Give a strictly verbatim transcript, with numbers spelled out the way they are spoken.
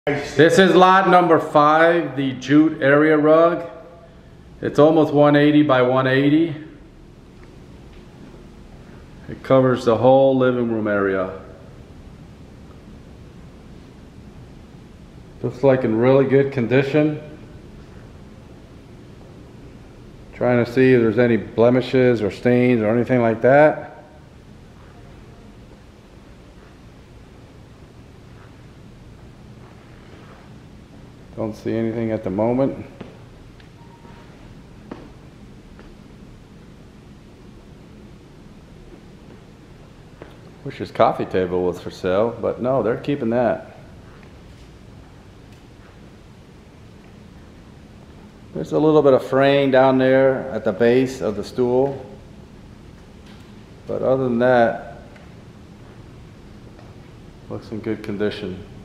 This is lot number five, the jute area rug. It's almost one eighty by one eighty. It covers the whole living room area. Looks like in really good condition. Trying to see if there's any blemishes or stains or anything like that. Don't see anything at the moment. Wish his coffee table was for sale, but no, they're keeping that. There's a little bit of fraying down there at the base of the stool, but other than that, looks in good condition.